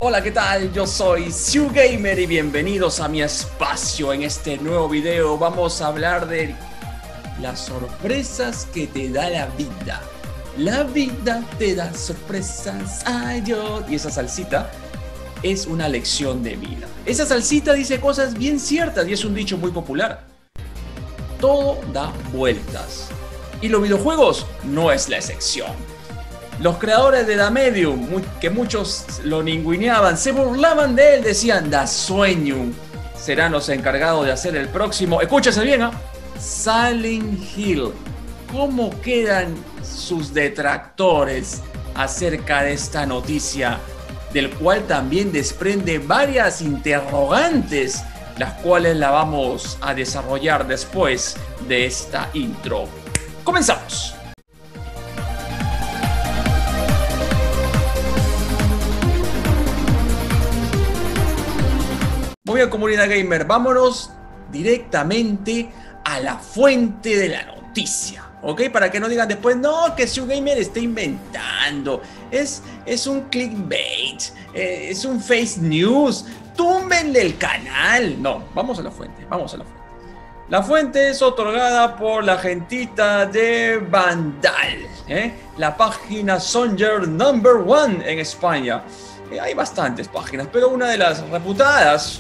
Hola, ¿qué tal? Yo soy Xiu Gamer y bienvenidos a mi espacio. En este nuevo video vamos a hablar de las sorpresas que te da la vida. La vida te da sorpresas, ay Dios. Y esa salsita es una lección de vida. Esa salsita dice cosas bien ciertas y es un dicho muy popular. Todo da vueltas. Y los videojuegos no es la excepción. Los creadores de Da Medium, que muchos lo ninguneaban, se burlaban de él, decían: Da Sueño serán los encargados de hacer el próximo, escúchese bien, Silent Hill. ¿Cómo quedan sus detractores acerca de esta noticia, del cual también desprende varias interrogantes, las cuales la vamos a desarrollar después de esta intro? ¡Comenzamos! Muy bien, comunidad gamer, vámonos directamente a la fuente de la noticia, ¿ok? Para que no digan después, no, que Xiu Gamer está inventando, es un clickbait, es un fake news, túmbenle el canal. No, vamos a la fuente, vamos a la fuente. La fuente es otorgada por la gentita de Vandal, la página Songer #1 en España. Hay bastantes páginas, pero una de las reputadas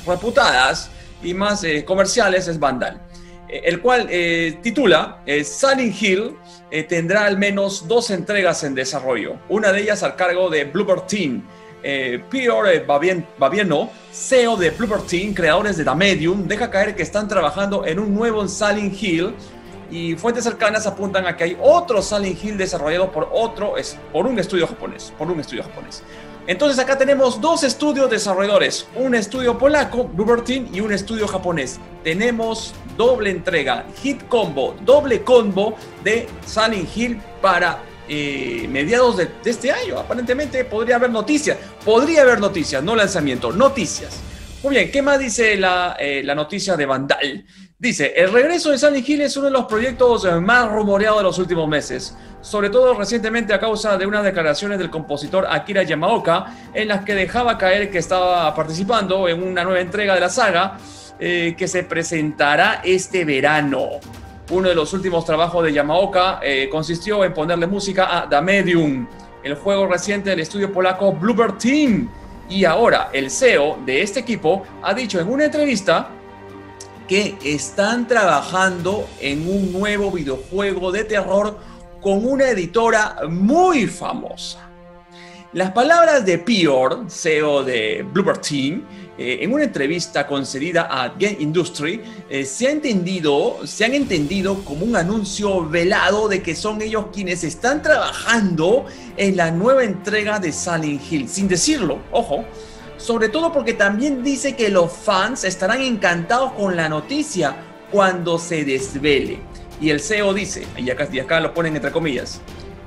y más comerciales es Vandal, el cual titula Silent Hill tendrá al menos 2 entregas en desarrollo, una de ellas al cargo de Bloober Team. Pierre Babieno, CEO de Bloober Team, creadores de Da Medium, deja caer que están trabajando en un nuevo Silent Hill, y fuentes cercanas apuntan a que hay otro Silent Hill desarrollado por un estudio japonés. Entonces acá tenemos 2 estudios desarrolladores, un estudio polaco, Bloober Team, y un estudio japonés. Tenemos doble entrega, doble combo de Silent Hill para mediados de este año. Aparentemente podría haber noticias, no lanzamiento, noticias. Muy bien, ¿qué más dice la noticia de Vandal? Dice: el regreso de Silent Hill es uno de los proyectos más rumoreados de los últimos meses, sobre todo recientemente a causa de unas declaraciones del compositor Akira Yamaoka, en las que dejaba caer que estaba participando en una nueva entrega de la saga que se presentará este verano. Uno de los últimos trabajos de Yamaoka consistió en ponerle música a Da Medium, el juego reciente del estudio polaco Bloober Team. Y ahora el CEO de este equipo ha dicho en una entrevista que están trabajando en un nuevo videojuego de terror con una editora muy famosa. Las palabras de Pierre, CEO de Bloober Team, en una entrevista concedida a Game Industry, se han entendido como un anuncio velado de que son ellos quienes están trabajando en la nueva entrega de Silent Hill, sin decirlo, ojo, sobre todo porque también dice que los fans estarán encantados con la noticia cuando se desvele. Y el CEO dice, y acá lo ponen entre comillas,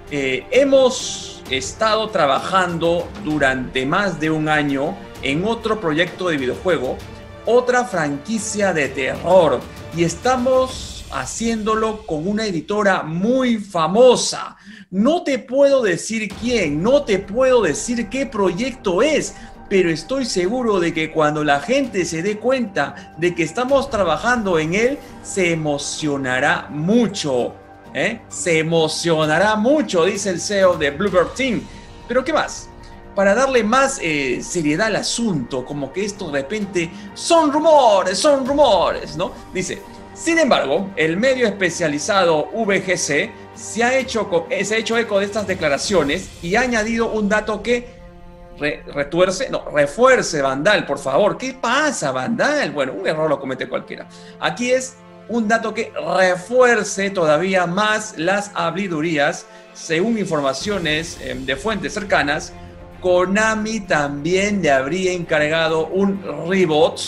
hemos estado trabajando durante más de un año en otro proyecto de videojuego, otra franquicia de terror, y estamos haciéndolo con una editora muy famosa. No te puedo decir quién, no te puedo decir qué proyecto es, pero estoy seguro de que cuando la gente se dé cuenta de que estamos trabajando en él, se emocionará mucho. Se emocionará mucho, dice el CEO de Bloober Team. Pero ¿qué más? Para darle más seriedad al asunto, como que esto de repente son rumores, ¿no? Dice: sin embargo, el medio especializado VGC se ha hecho eco de estas declaraciones y ha añadido un dato que refuerce Vandal, por favor. ¿Qué pasa, Vandal? Bueno, un error lo comete cualquiera. Aquí es un dato que refuerce todavía más las habladurías. Según informaciones de fuentes cercanas, Konami también le habría encargado un reboot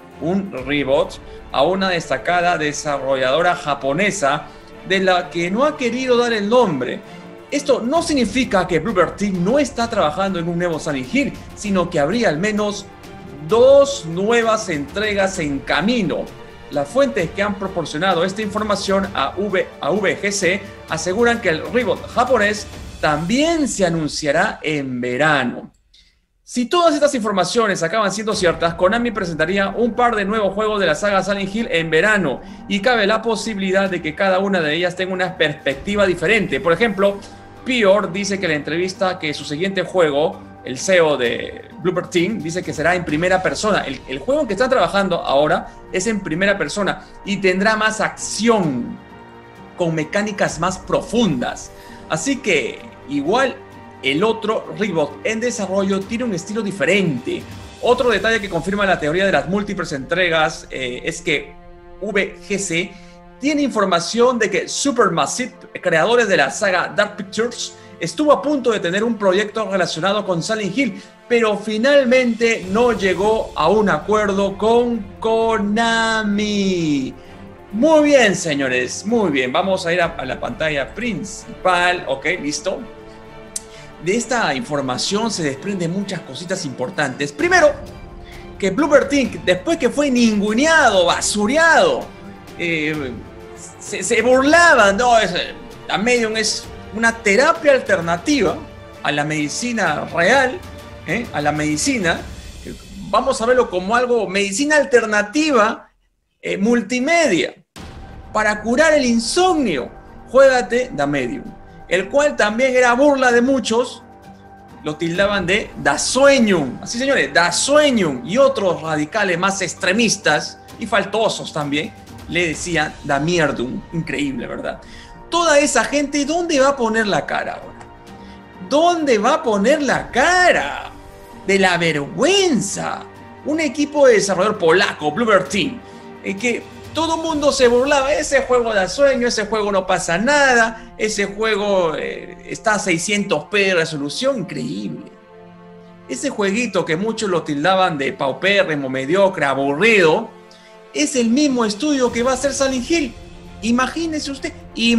a una destacada desarrolladora japonesa de la que no ha querido dar el nombre. Esto no significa que Bloober Team no está trabajando en un nuevo Silent Hill, sino que habría al menos 2 nuevas entregas en camino. Las fuentes que han proporcionado esta información a VGC aseguran que el reboot japonés también se anunciará en verano. Si todas estas informaciones acaban siendo ciertas, Konami presentaría un par de nuevos juegos de la saga Silent Hill en verano y cabe la posibilidad de que cada una de ellas tenga una perspectiva diferente. Por ejemplo, Pior dice que en la entrevista que su siguiente juego, el CEO de Bloober Team, dice que será en primera persona. El juego en que están trabajando ahora es en primera persona y tendrá más acción, con mecánicas más profundas. Así que igual el otro, Reebok, en desarrollo tiene un estilo diferente. Otro detalle que confirma la teoría de las múltiples entregas es que VGC tiene información de que Supermassive, creadores de la saga Dark Pictures, estuvo a punto de tener un proyecto relacionado con Silent Hill, pero finalmente no llegó a un acuerdo con Konami. Muy bien, señores, muy bien. Vamos a ir a la pantalla principal. Ok, listo. De esta información se desprenden muchas cositas importantes. Primero, que Bloober Team, después que fue ninguneado, basureado, se burlaban, ¿no? La Medium es una terapia alternativa a la medicina real, a la medicina. Vamos a verlo como algo, medicina alternativa, multimedia, para curar el insomnio. Juégate The Medium, el cual también era burla de muchos. Lo tildaban de Dasueñum, así señores, Dasueñum, y otros radicales más extremistas y faltosos también le decían Da Mierdum. Increíble, ¿verdad? Toda esa gente, ¿dónde va a poner la cara ahora? ¿Dónde va a poner la cara? De la vergüenza. Un equipo de desarrollador polaco, Bloober Team, que todo el mundo se burlaba. Ese juego da sueño, ese juego no pasa nada, ese juego está a 600p de resolución. Increíble. Ese jueguito que muchos lo tildaban de paupérrimo, mediocre, aburrido, es el mismo estudio que va a hacer Silent Hill. Imagínese usted. Y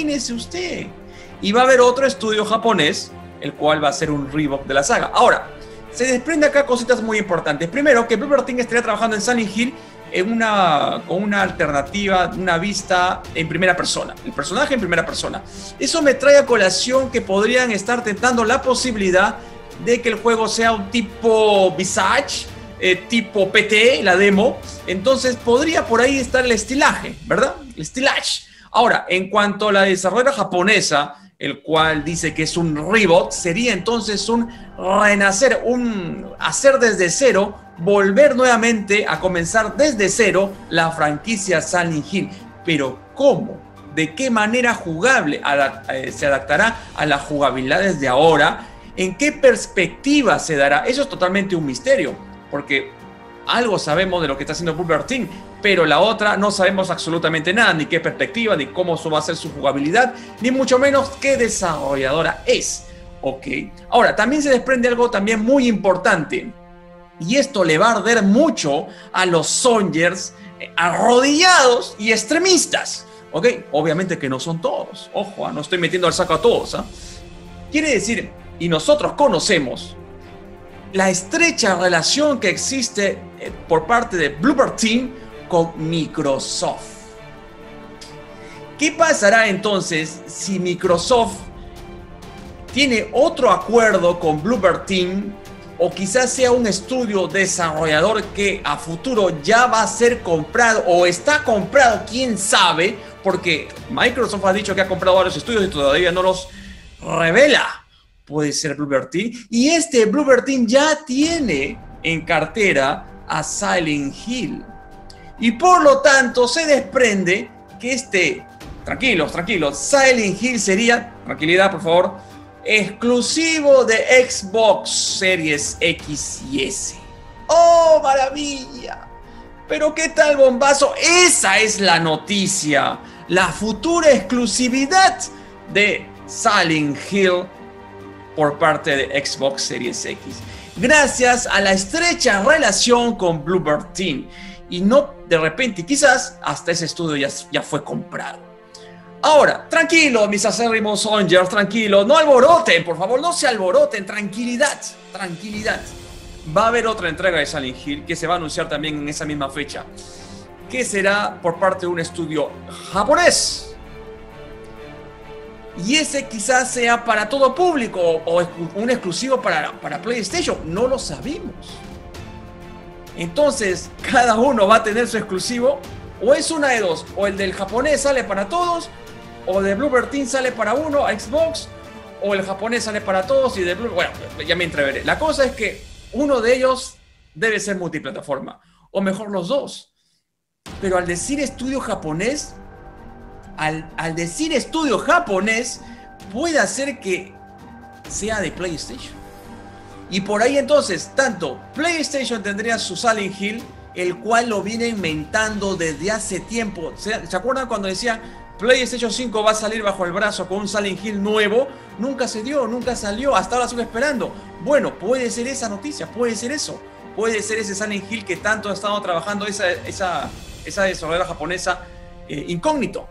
va a haber otro estudio japonés, el cual va a ser un Reebok de la saga. Ahora, se desprende acá cositas muy importantes. Primero, que Bloober Team estaría trabajando en Silent Hill con una alternativa, una vista en primera persona. El personaje en primera persona. Eso me trae a colación que podrían estar tentando la posibilidad de que el juego sea un tipo Visage, tipo PT, la demo. Entonces podría por ahí estar el estilaje, ¿verdad? El estilage. Ahora, en cuanto a la desarrolladora japonesa, el cual dice que es un reboot, sería entonces un renacer, un hacer desde cero, volver nuevamente a comenzar desde cero la franquicia Silent Hill. Pero ¿cómo? ¿De qué manera jugable se adaptará a la jugabilidad desde ahora? ¿En qué perspectiva se dará? Eso es totalmente un misterio, porque algo sabemos de lo que está haciendo Bloober Team, pero la otra no sabemos absolutamente nada, ni qué perspectiva, ni cómo va a ser su jugabilidad, ni mucho menos qué desarrolladora es. Ok, ahora también se desprende algo también muy importante, y esto le va a arder mucho a los Songers arrodillados y extremistas. Ok, obviamente que no son todos, ojo, no estoy metiendo al saco a todos. Quiere decir, y nosotros conocemos la estrecha relación que existe por parte de Bloober Team con Microsoft. ¿Qué pasará entonces si Microsoft tiene otro acuerdo con Bloober Team, o quizás sea un estudio desarrollador que a futuro ya va a ser comprado o está comprado? ¿Quién sabe? Porque Microsoft ha dicho que ha comprado varios estudios y todavía no los revela. Puede ser Bloober Team, y este Bloober Team ya tiene en cartera a Silent Hill, y por lo tanto se desprende que tranquilos, Silent Hill sería, tranquilidad por favor, exclusivo de Xbox Series X y S. ¡Oh, maravilla! Pero ¿qué tal bombazo? Esa es la noticia, la futura exclusividad de Silent Hill por parte de Xbox Series X, gracias a la estrecha relación con Bloober Team, y no de repente, quizás hasta ese estudio ya fue comprado. Ahora, tranquilo, mis acérrimos Songers, tranquilo, no alboroten, por favor, no se alboroten, tranquilidad. Va a haber otra entrega de Silent Hill que se va a anunciar también en esa misma fecha, que será por parte de un estudio japonés. Y ese quizás sea para todo público o un exclusivo para PlayStation. No lo sabemos. Entonces, cada uno va a tener su exclusivo. O es una de dos. O el del japonés sale para todos. O el de Bloober Team sale para uno a Xbox. O el japonés sale para todos y de Bloober... Bueno, ya me entreveré. La cosa es que uno de ellos debe ser multiplataforma. O mejor los dos. Pero al decir estudio japonés... Al decir estudio japonés, puede hacer que sea de PlayStation. Y por ahí entonces, tanto PlayStation tendría su Silent Hill, el cual lo viene inventando desde hace tiempo. ¿Se acuerdan cuando decían PlayStation 5 va a salir bajo el brazo con un Silent Hill nuevo? Nunca se dio, nunca salió, hasta ahora sigo esperando. Bueno, puede ser esa noticia, puede ser eso. Puede ser ese Silent Hill que tanto ha estado trabajando esa desarrolladora japonesa incógnito.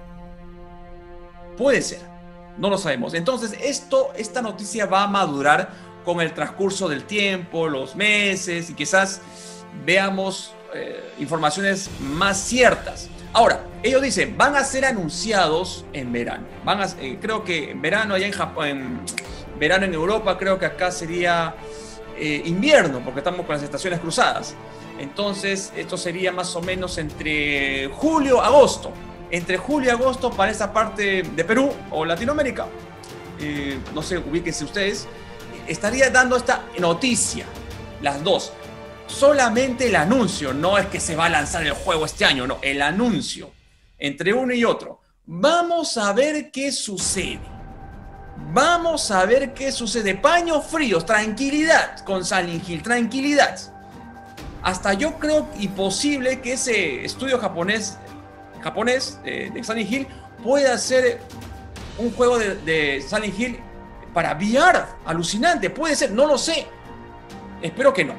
Puede ser, no lo sabemos. Entonces, esta noticia va a madurar con el transcurso del tiempo, los meses, y quizás veamos informaciones más ciertas. Ahora, ellos dicen, van a ser anunciados en verano. Creo que en verano allá en Japón, en verano en Europa, creo que acá sería invierno, porque estamos con las estaciones cruzadas. Entonces, esto sería más o menos entre julio, agosto. Entre julio y agosto para esa parte de Perú o Latinoamérica, no sé, ubíquense ustedes, estaría dando esta noticia, las dos. Solamente el anuncio, no es que se va a lanzar el juego este año, no, el anuncio, entre uno y otro. Vamos a ver qué sucede. Vamos a ver qué sucede. Paños fríos, tranquilidad con Silent Hill, tranquilidad. Hasta yo creo imposible que ese estudio japonés de Silent Hill puede hacer un juego de Silent Hill para VR, alucinante, puede ser, no lo sé, espero que no,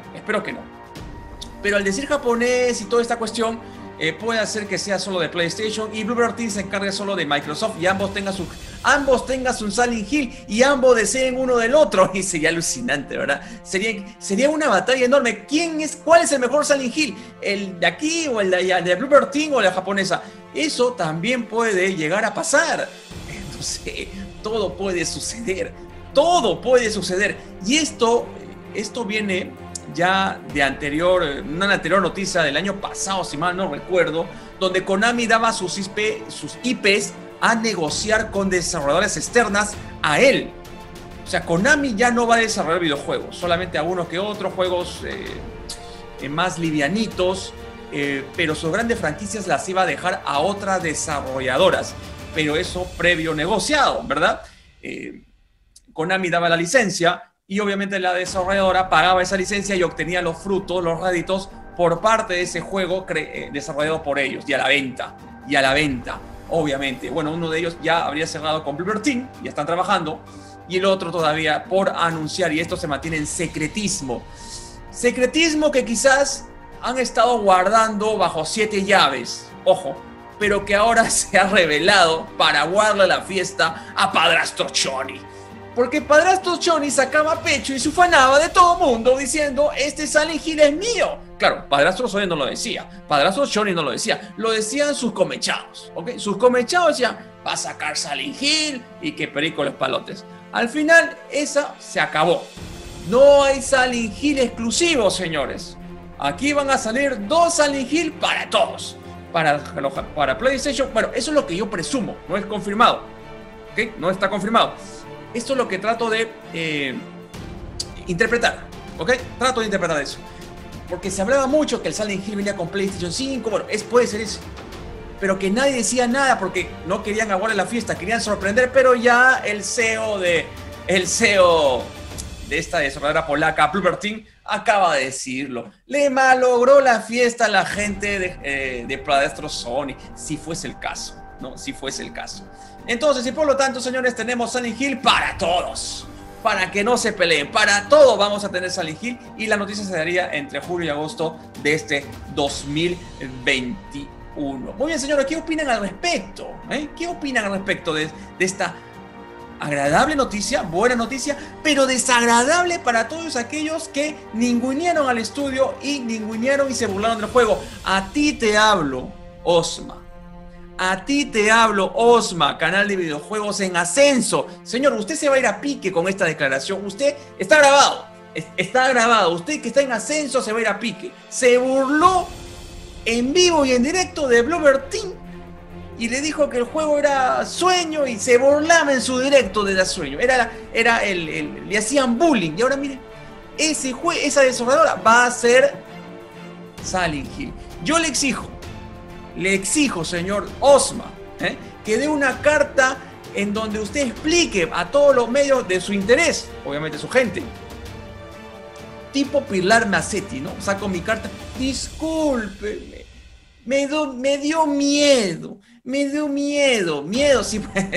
pero al decir japonés y toda esta cuestión, puede hacer que sea solo de PlayStation y Bloober Team se encargue solo de Microsoft y ambos tengan su Silent Hill y ambos deseen uno del otro, y sería alucinante, ¿verdad? Sería una batalla enorme. ¿Cuál es el mejor Silent Hill? ¿El de aquí o el de allá? ¿El de Bloober Team o la japonesa? Eso también puede llegar a pasar. Entonces, todo puede suceder. Todo puede suceder. Y esto viene ya de una anterior noticia del año pasado, si mal no recuerdo, donde Konami daba sus IPs a negociar con desarrolladoras externas a él. O sea, Konami ya no va a desarrollar videojuegos, solamente algunos que otros juegos más livianitos, pero sus grandes franquicias las iba a dejar a otras desarrolladoras, pero eso previo negociado, ¿verdad? Konami daba la licencia y obviamente la desarrolladora pagaba esa licencia y obtenía los frutos, los réditos por parte de ese juego desarrollado por ellos, y a la venta, obviamente. Bueno, uno de ellos ya habría cerrado con Bloober Team, ya están trabajando, y el otro todavía por anunciar, y esto se mantiene en secretismo. Secretismo que quizás han estado guardando bajo 7 llaves, ojo, pero que ahora se ha revelado para guardarle la fiesta a Padrastro Johnny. Porque Padrastro Johnny sacaba pecho y se ufanaba de todo mundo diciendo, este Silent Hill es mío. Claro, Padrastro Johnny no lo decía, Padrastro Johnny no lo decía, lo decían sus comechados, ¿ok? Sus comechados decían, va a sacar Silent Hill y que perico los palotes. Al final, esa se acabó. No hay Silent Hill exclusivos, señores. Aquí van a salir 2 Silent Hill para todos. Para PlayStation, bueno, eso es lo que yo presumo, no es confirmado, ¿ok? No está confirmado. Esto es lo que trato de interpretar, ¿ok? Trato de interpretar eso. Porque se hablaba mucho que el Silent Hill venía con PlayStation 5, bueno, puede ser eso. Pero que nadie decía nada porque no querían aguardar la fiesta, querían sorprender, pero ya el CEO de esta desarrolladora polaca, Bloober Team, acaba de decirlo. Le malogró la fiesta a la gente de Padrastro Sony, si fuese el caso, ¿no? Si fuese el caso. Entonces, y por lo tanto, señores, tenemos Silent Hill para todos. Para que no se peleen, para todo vamos a tener Silent Hill. Y la noticia se daría entre julio y agosto de este 2021. Muy bien, señores, ¿qué opinan al respecto? ¿Qué opinan al respecto de esta agradable noticia, buena noticia, pero desagradable para todos aquellos que ningunearon al estudio y ningunearon y se burlaron del juego? A ti te hablo, Osma. A ti te hablo, Osma, canal de videojuegos en ascenso. Señor, usted se va a ir a pique con esta declaración. Usted está grabado. Está grabado. Usted que está en ascenso se va a ir a pique. Se burló en vivo y en directo de Bloober Team y le dijo que el juego era sueño y se burlaba en su directo de la sueño. Le hacían bullying. Y ahora miren, esa desarrolladora va a ser Silent Hill. Yo le exijo, señor Osma, que dé una carta en donde usted explique a todos los medios de su interés, obviamente su gente. Tipo Pilar Massetti, ¿no? Saco mi carta. Discúlpeme. Me dio miedo. Sí.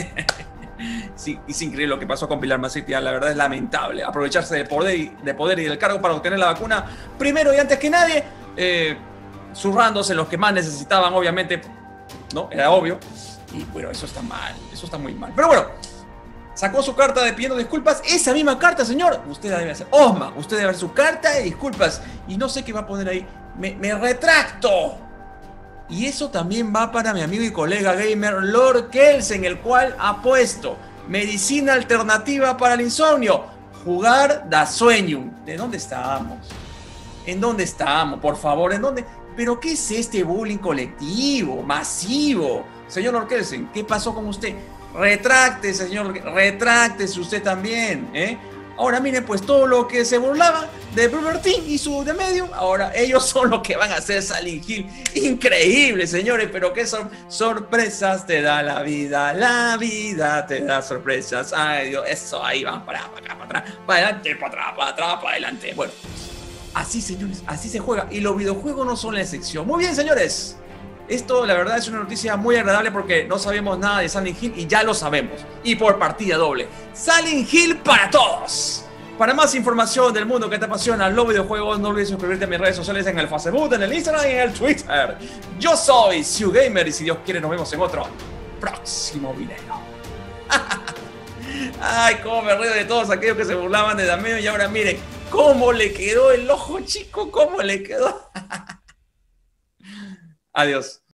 Sí, es increíble lo que pasó con Pilar Massetti. La verdad es lamentable. Aprovecharse de poder y del cargo para obtener la vacuna primero y antes que nadie. Zurrándose los que más necesitaban, obviamente. ¿No? Era obvio. Y bueno, eso está mal. Eso está muy mal. Pero bueno. Sacó su carta de pidiendo disculpas. Esa misma carta, señor, usted la debe hacer. Osma, usted debe hacer su carta de disculpas. Y no sé qué va a poner ahí. Me retracto. Y eso también va para mi amigo y colega gamer Lord Kelsen, el cual ha puesto medicina alternativa para el insomnio. Jugar da sueño. ¿De dónde estamos? ¿En dónde estamos? Por favor, ¿en dónde? ¿Pero qué es este bullying colectivo, masivo? Señor Lord Kelsen, ¿qué pasó con usted? Retráctese, señor, retráctese usted también, ¿eh? Ahora miren, pues todo lo que se burlaba de Bloober Team y su de medio, ahora ellos son los que van a hacer Silent Hill. Increíble, señores, pero qué sorpresas te da la vida te da sorpresas. Ay, Dios, eso, ahí van para acá, para atrás, para adelante, para atrás, para atrás, para adelante. Bueno, así, señores, así se juega. Y los videojuegos no son la excepción. Muy bien, señores. Esto, la verdad, es una noticia muy agradable porque no sabemos nada de Silent Hill y ya lo sabemos. Y por partida doble. Silent Hill para todos. Para más información del mundo que te apasiona, los videojuegos, no olvides suscribirte a mis redes sociales en el Facebook, en el Instagram y en el Twitter. Yo soy Siu Gamer y si Dios quiere nos vemos en otro próximo video. Ay, cómo me río de todos aquellos que se burlaban de Dameo y ahora miren cómo le quedó el ojo chico, cómo le quedó. Adiós.